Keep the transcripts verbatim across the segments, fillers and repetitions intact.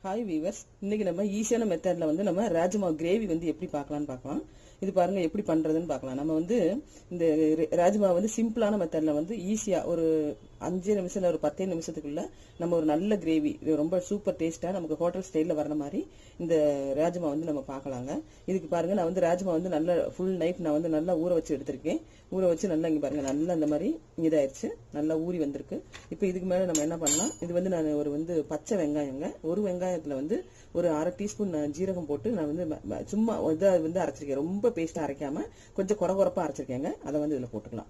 Hi viewers, இன்னைக்கு நம்ம ஈஸியான மெத்தட்ல வந்து நம்ம ராஜ்மா கிரேவி வந்து எப்படி பார்க்கலாம்னு பார்க்கலாம். இது பாருங்க எப்படி பண்றதுன்னு பார்க்கலாம். நம்ம வந்து இந்த ராஜ்மா வந்து சிம்பிளான மெத்தட்ல வந்து ஈஸியா ஒரு அஞ்சு நிமிஷம் இல்ல ஒரு பத்தே நிமிஷத்துக்குள்ள நம்ம ஒரு நல்ல கிரேவி ரொம்ப சூப்பர் டேஸ்டா நமக்கு ஹோட்டல் ஸ்டைல்ல வர்ற மாதிரி இந்த ராஜ்மா வந்து நம்ம பார்க்கலாங்க. இதுக்கு பாருங்க, நான் வந்து ராஜ்மா வந்து நல்ல ஃபுல் நைட் நான் வந்து நல்லா ஊற வச்சு எடுத்திருக்கேன். ஊற வச்சு நல்லா இங்க பாருங்க நல்லா இந்த மாதிரி இதாயிருச்சு, நல்லா ஊறி வந்திருக்கு. இப்போ இதுக்கு மேல நம்ம என்ன பண்ணலாம், இது வந்து நான் ஒரு வந்து பச்சை வெங்காயங்க, ஒரு வெங்காயத்துல வந்து ஒரு அரை டீஸ்பூன் ஜீரகம் போட்டு நான் வந்து சும்மா இதை வந்து அரைச்சிருக்கேன். ரொம்ப பேஸ்டா அரைக்காம கொஞ்சம் குறை குறைப்பா அரைச்சிருக்கேங்க. அதை வந்து இதுல போட்டுக்கலாம்.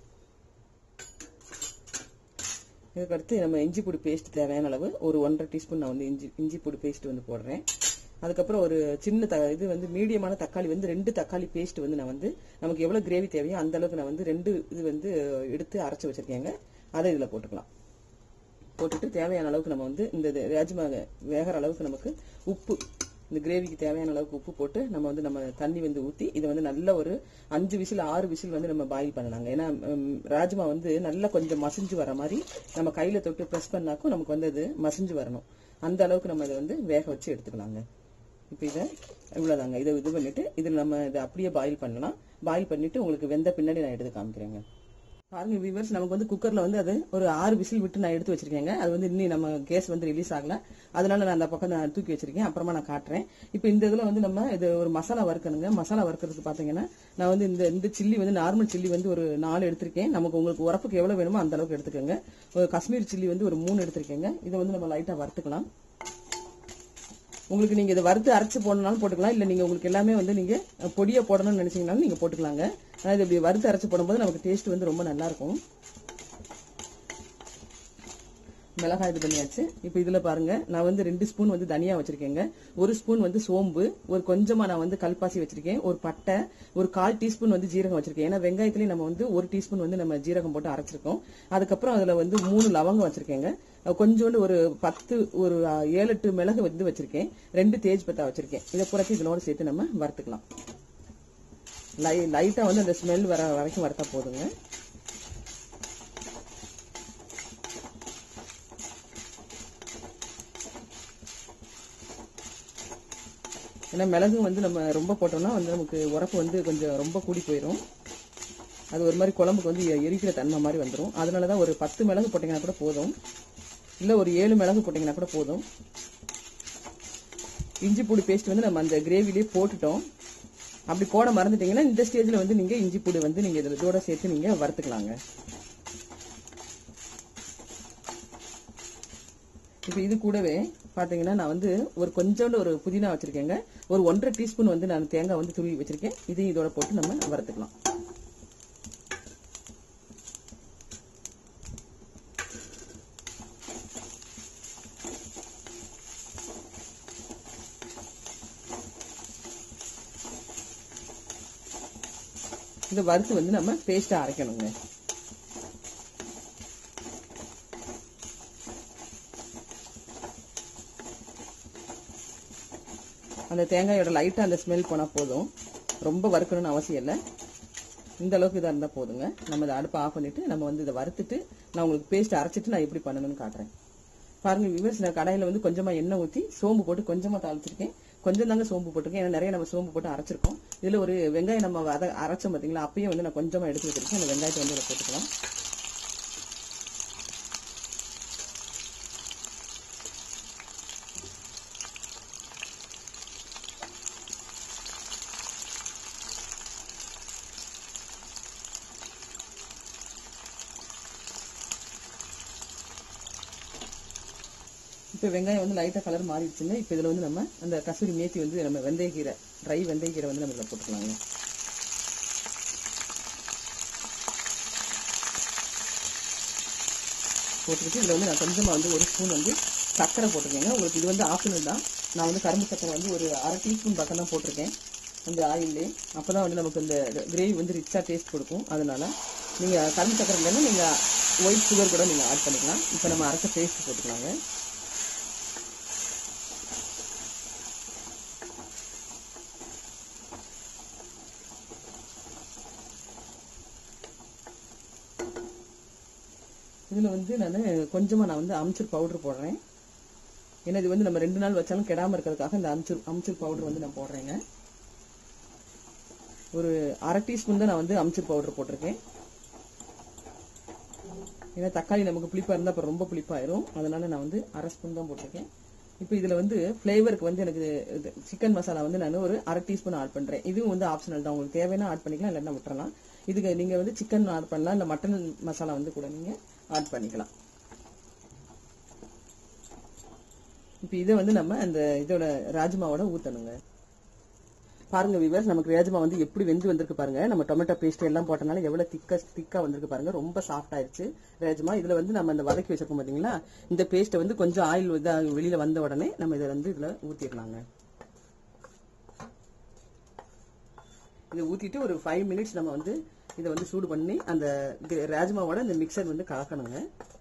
இதுக்கடுத்து நம்ம இஞ்சி பொடி பேஸ்ட் தேவையான அளவு ஒரு ஒன்றரை டீஸ்பூன் நான் வந்து இஞ்சி இஞ்சி பொடி பேஸ்ட் வந்து போடுறேன். அதுக்கப்புறம் ஒரு சின்ன த இது வந்து மீடியமான தக்காளி வந்து ரெண்டு தக்காளி பேஸ்ட் வந்து நான் வந்து நமக்கு எவ்வளவு கிரேவி தேவையோ அந்த அளவுக்கு நான் வந்து ரெண்டு இது வந்து எடுத்து அரைச்சி வச்சிருக்கேங்க. அதை இதுல போட்டுக்கலாம். போட்டுட்டு தேவையான அளவுக்கு நம்ம வந்து இந்த ராஜ்மா வேகிற அளவுக்கு நமக்கு உப்பு, இந்த கிரேவிக்கு தேவையான அளவுக்கு உப்பு போட்டு நம்ம வந்து நம்ம தண்ணி வந்து ஊற்றி இதை வந்து நல்ல ஒரு அஞ்சு விசில் ஆறு விசில் வந்து நம்ம பாயில் பண்ணலாங்க. ஏன்னா ராஜ்மா வந்து நல்லா கொஞ்சம் மசிஞ்சு வர மாதிரி நம்ம கையில தொட்டு ப்ரெஸ் பண்ணாக்கும் நமக்கு வந்து அது மசிஞ்சு வரணும். அந்த அளவுக்கு நம்ம இதை வந்து வேக வச்சு எடுத்துக்கலாங்க. இப்போ இதை இவ்வளோதாங்க. இதை இது பண்ணிட்டு இதில் நம்ம இதை அப்படியே பாயில் பண்ணலாம். பாயில் பண்ணிட்டு உங்களுக்கு வெந்த பின்னாடி நான் எடுத்து காமிக்கிறேங்க. பாருங்க வீவர்ஸ், நமக்கு வந்து குக்கர்ல வந்து அது ஒரு ஆறு விசில் விட்டு நான் எடுத்து வச்சிருக்கேங்க. அது வந்து இன்னும் நம்ம கேஸ் வந்து ரிலீஸ் ஆகல, அதனால நான் அந்த பக்கம் நான் தூக்கி வச்சிருக்கேன். அப்புறமா நான் காட்டுறேன். இப்போ இந்த இதுல வந்து நம்ம இது ஒரு மசாலா வறுக்கணுங்க. மசாலா வறுக்கிறதுக்கு பாத்தீங்கன்னா நான் வந்து இந்த இந்த சில்லி வந்து நார்மல் சில்லி வந்து ஒரு நாலு எடுத்திருக்கேன். நமக்கு உங்களுக்கு உரப்புக்கு எவ்வளவு வேணுமோ அந்த அளவுக்கு எடுத்துக்கோங்க. ஒரு காஷ்மீர் சில்லி வந்து ஒரு மூணு எடுத்திருக்கேங்க. இதை வந்து நம்ம லைட்டா வறுத்துக்கலாம். உங்களுக்கு நீங்க இதை வறுத்து அரைச்சு போடணும்னாலும் போட்டுக்கலாம், இல்ல நீங்க உங்களுக்கு எல்லாமே வந்து நீங்க பொடியா போடணும்னு நினைச்சீங்கன்னாலும் நீங்க போட்டுக்கலாங்க. ஆனா இது இப்படி வறுத்து அரைச்சு போடும்போது நமக்கு டேஸ்ட் வந்து ரொம்ப நல்லா இருக்கும். மிளகாய் இது பண்ணியாச்சு. இப்போ இதுல பாருங்க, நான் வந்து ரெண்டு ஸ்பூன் வந்து தனியா வச்சிருக்கேங்க. ஒரு ஸ்பூன் வந்து சோம்பு, ஒரு கொஞ்சமா நான் வந்து கல்பாசி வச்சிருக்கேன், ஒரு பட்டை, ஒரு கால் டீஸ்பூன் வந்து ஜீரகம் வச்சிருக்கேன். ஏன்னா வெங்காயத்திலேயே நம்ம வந்து ஒரு டீஸ்பூன் வந்து நம்ம ஜீரகம் போட்டு அரைச்சிருக்கோம். அதுக்கப்புறம் அதுல வந்து மூணு லவங்கம் வச்சிருக்கேங்க. கொஞ்சோண்டு ஒரு பத்து ஒரு ஏழு எட்டு மிளகு வந்து வச்சிருக்கேன். ரெண்டு தேஜ் பத்தா வச்சிருக்கேன். இதை புரட்டி இதனோட சேர்த்து நம்ம வறுத்துக்கலாம். லை லைட்டா வந்து அந்த ஸ்மெல் வர வரைக்கும் வறுத்தா போதுங்க. ஏன்னா மிளகு வந்து நம்ம ரொம்ப போட்டோம்னா வந்து நமக்கு உரப்பு வந்து கொஞ்சம் ரொம்ப கூடி போயிடும். அது ஒரு மாதிரி குழம்புக்கு வந்து எரிக்கிற தன்மை மாதிரி வந்துடும். அதனாலதான் ஒரு பத்து மிளகு போட்டீங்கன்னா கூட போதும், இல்ல ஒரு ஏழு மிளகு போட்டீங்கன்னா கூட போதும். இஞ்சி பூடி பேஸ்ட் வந்து நம்ம அந்த கிரேவிலேயே போட்டுட்டோம். அப்படி போட மறந்துட்டீங்கன்னா இந்த ஸ்டேஜ்ல வந்து நீங்க இஞ்சி பூடி வந்து நீங்க இதோட சேர்த்து நீங்க வறுத்துக்கலாங்க. இப்ப இது கூடவே பாத்தீங்கன்னா நான் வந்து ஒரு கொஞ்சோண்டு ஒரு புதினா வச்சிருக்கேங்க. ஒரு ஒன்றரை டீஸ்பூன் வந்து நான் தேங்காய் வந்து துருவி வச்சிருக்கேன். இதையும் இதோட போட்டு நம்ம வறுத்துக்கலாம். இந்த வறுத்து வந்து நம்ம பேஸ்டா அரைக்கணுங்க. அந்த தேங்காயோட லைட்டா அந்த ஸ்மெல் போனா போதும், ரொம்ப வறுக்கணும்னு அவசியம் இல்லை. இந்த அளவுக்கு இதா இருந்தா போதுங்க. நம்ம இதை அடுப்பு ஆஃப் பண்ணிட்டு நம்ம வந்து இதை வறுத்துட்டு நான் உங்களுக்கு பேஸ்ட் அரைச்சிட்டு நான் எப்படி பண்ணணும்னு காட்டுறேன். பாருங்க விவர்ஸ், நான் கடாயில வந்து கொஞ்சமா எண்ணெய் ஊற்றி சோம்பு போட்டு கொஞ்சமா தாளிச்சிருக்கேன். கொஞ்சம் தாங்க சோம்பு போட்டிருக்கேன், ஏன்னா நிறைய நம்ம சோம்பு போட்டு அரைச்சிருக்கோம். இதுல ஒரு வெங்காயம் நம்ம அதை அரைச்சோம் பாத்தீங்களா, அப்பயும் வந்து நான் கொஞ்சமா எடுத்து வச்சிருக்கேன். அந்த வெங்காயத்தை வந்து இதை போட்டுக்கலாம். இப்போ வெங்காயம் வந்து லைட்டா கலர் மாறிடுச்சுங்க. இப்போ இதுல வந்து நம்ம அந்த கசூரி மேத்தி வந்து நம்ம வெந்தயக்கீரை, ட்ரை வெந்தயக்கீரை வந்து நம்ம இதில் போட்டுக்கலாங்க. போட்டுக்கிட்டு இதுல வந்து நான் கொஞ்சமா வந்து ஒரு ஸ்பூன் வந்து சக்கரை போட்டிருக்கேங்க. உங்களுக்கு இது வந்து ஆப்ஷனல் தான். நான் வந்து கரும்பு சக்கரை வந்து ஒரு அரை டீஸ்பூன் பக்கம் தான் போட்டிருக்கேன் அந்த ஆயிலே. அப்பதான் வந்து நமக்கு இந்த கிரேவி வந்து ரிச்சா டேஸ்ட் கொடுக்கும். அதனால நீங்க கரும்பு சக்கரை இல்லைன்னா நீங்க ஒயிட் சுகர் கூட நீங்க ஆட் பண்ணிக்கலாம். இப்போ நம்ம அரைச்ச பேஸ்ட் போட்டுக்கலாங்க. இதுல வந்து நான் கொஞ்சமா நான் வந்து அம்ச்சூர் பவுடர் போடுறேன். ஏன்னா இது வந்து நம்ம ரெண்டு நாள் வச்சாலும் கெடாம இருக்கிறதுக்காக இந்த அம்ச்சூர் அம்ச்சூர் பவுடர் வந்து நான் போடுறேங்க. ஒரு அரை டீஸ்பூன் தான் நான் வந்து அம்ச்சூர் பவுடர் போட்டிருக்கேன். ஏன்னா தக்காளி நமக்கு புளிப்பா இருந்தா அப்புறம் ரொம்ப புளிப்பாயிரும், அதனால நான் வந்து அரை ஸ்பூன் தான் போட்டிருக்கேன். இப்போ இதுல வந்து ஃபிளேவருக்கு வந்து எனக்கு சிக்கன் மசாலா வந்து நான் ஒரு அரை டீஸ்பூன் ஆட் பண்றேன். இதுவும் வந்து ஆப்ஷனல் தான், உங்களுக்கு தேவைன்னா ஆட் பண்ணிக்கலாம், இல்லைன்னா விட்டுறலாம். இதுக்கு நீங்க வந்து சிக்கன் ஆட் பண்ணலாம், இல்ல மட்டன் மசாலா வந்து கூட நீங்க ஆட் பண்ணிக்கலாம். இப்போ இதை வந்து நம்ம அந்த இதோட ராஜ்மாவோட ஊத்தணுங்க. பாருங்க வியூவர்ஸ், நமக்கு ராஜ்மா வந்து எப்படி வெந்து வந்திருக்கு பாருங்க. நம்ம டொமேட்டோ பேஸ்ட் எல்லாம் போட்டனால எவ்வளவு திக்கா திக்கா வந்திருக்கு பாருங்க. ரொம்ப சாஃப்ட் ஆயிடுச்சு ராஜ்மா. இதுல வந்து நம்ம அந்த வதக்கி வச்சிருக்கோம் பாத்தீங்களா, இந்த பேஸ்ட்டை வந்து கொஞ்சம் ஆயில் வெளியில வந்த உடனே நம்ம இதை வந்து இதுல ஊத்திடலாங்க. இதை ஊத்திட்டு ஒரு ஃபைவ் மினிட்ஸ் நம்ம வந்து இதை வந்து சூடு பண்ணி அந்த ராஜ்மாவோட இந்த மிக்சர் வந்து கலக்கணுங்க.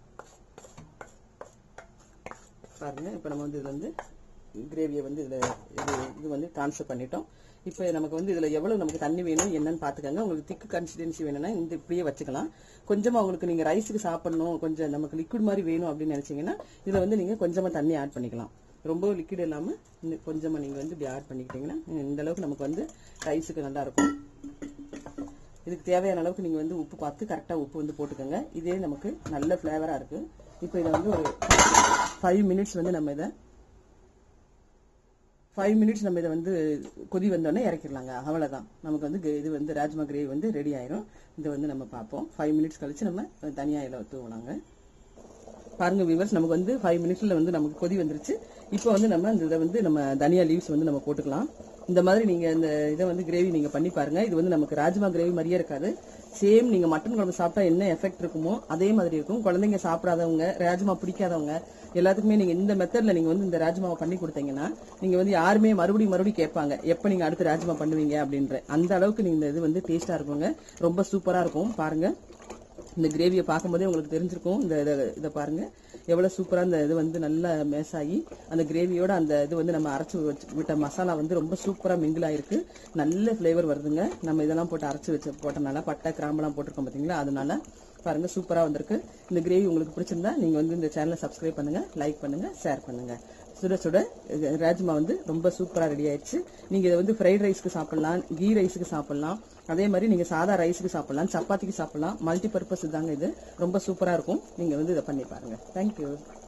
பாருங்க, இப்ப நம்ம வந்து இதுல வந்து கிரேவியை வந்து இதுல இது வந்து ட்ரான்ஸ்ஃபர் பண்ணிட்டோம். இப்போ நமக்கு வந்து இதுல எவ்வளவு நமக்கு தண்ணி வேணும் என்னன்னு பாத்துக்கோங்க. உங்களுக்கு திக்கு கன்சிஸ்டன்சி வேணும்னா இந்த இப்படியே வச்சுக்கலாம். கொஞ்சமா உங்களுக்கு நீங்க ரைஸுக்கு சாப்பிடணும், கொஞ்சம் நமக்கு லிக்விட் மாதிரி வேணும் அப்படின்னு நினைச்சீங்கன்னா இதுல வந்து நீங்க கொஞ்சமா தண்ணி ஆட் பண்ணிக்கலாம். ரொம்ப லிக்விட் இல்லாம கொஞ்சமா நீங்க வந்து இப்படி ஆட் பண்ணிக்கிட்டீங்கன்னா இந்த அளவுக்கு நமக்கு வந்து ரைஸுக்கு நல்லா இருக்கும். இதுக்கு தேவையான அளவுக்கு நீங்க வந்து உப்பு பார்த்து கரெக்டா உப்பு வந்து போட்டுக்கோங்க. இதே நமக்கு நல்ல ஃபிளேவரா இருக்கு. இப்போ இதை வந்து ஒரு ஃபைவ் மினிட்ஸ் வந்து நம்ம இதை ஃபைவ் மினிட்ஸ் நம்ம இதை வந்து கொதி வந்தோடனே இறக்கிடலாங்க. அவ்வளவுதான், நமக்கு வந்து இது வந்து ராஜ்மா கிரேவி வந்து ரெடி ஆயிரும். இதை வந்து நம்ம பார்ப்போம். ஃபைவ் மினிட்ஸ் கழிச்சு நம்ம தனியா இதில் தூவலாங்க. பாருங்க வியூவர்ஸ், நமக்கு வந்து ஃபைவ் மினிட்ஸ்ல வந்து நமக்கு கொதி வந்துருச்சு. இப்போ வந்து நம்ம இந்த இதை வந்து நம்ம தனியா லீவ்ஸ் வந்து நம்ம போட்டுக்கலாம். இந்த மாதிரி நீங்க இந்த இதை வந்து கிரேவி நீங்க பண்ணி பாருங்க. இது வந்து நமக்கு ராஜ்மா கிரேவி மாதிரியே இருக்காது. சேம் நீங்க மட்டன் குழம்பு சாப்பிட்டா என்ன எஃபெக்ட் இருக்குமோ அதே மாதிரி இருக்கும். குழந்தைங்க சாப்பிடாதவங்க, ராஜ்மா பிடிக்காதவங்க எல்லாத்துக்குமே நீங்க இந்த மெத்தட்ல நீங்க வந்து இந்த ராஜ்மாவை பண்ணி கொடுத்தீங்கன்னா நீங்க வந்து யாருமே மறுபடியும் மறுபடியும் கேட்பாங்க எப்ப நீங்க அடுத்து ராஜ்மா பண்ணுவீங்க அப்படின்ற அந்த அளவுக்கு நீங்க இந்த இது வந்து டேஸ்டா இருக்குங்க. ரொம்ப சூப்பரா இருக்கும். பாருங்க, இந்த கிரேவியை பார்க்கும்போதே உங்களுக்கு தெரிஞ்சிருக்கும். இந்த இதை பாருங்க எவ்வளவு சூப்பரா இந்த இது வந்து நல்லா மேஷ் ஆகி அந்த கிரேவியோட அந்த இது வந்து நம்ம அரைச்சு விட்ட மசாலா வந்து ரொம்ப சூப்பரா மிங்கிள் ஆயிருக்கு. நல்ல ஃபிளேவர் வருதுங்க. நம்ம இதெல்லாம் போட்டு அரைச்சு வச்சு போட்டனால பட்டை கிராம்பெல்லாம் போட்டிருக்கோம் பாத்தீங்களா, அதனால பாருங்க சூப்பரா வந்திருக்கு. இந்த கிரேவி உங்களுக்கு பிடிச்சிருந்தா நீங்க வந்து இந்த சேனலை சப்ஸ்கிரைப் பண்ணுங்க, லைக் பண்ணுங்க, ஷேர் பண்ணுங்க. சுட சுட ராஜ்மா வந்து ரொம்ப சூப்பரா ரெடி ஆயிடுச்சு. நீங்க இதை வந்து ஃப்ரைட் ரைஸ்க்கு சாப்பிடலாம், கீ ரைஸுக்கு சாப்பிடலாம், அதே மாதிரி நீங்க சாதா ரைஸுக்கு சாப்பிடலாம், சப்பாத்திக்கு சாப்பிடலாம். மல்டி பர்பஸ் தாங்க இது. ரொம்ப சூப்பரா இருக்கும். நீங்க வந்து இதை பண்ணி பாருங்க. தேங்க்யூ.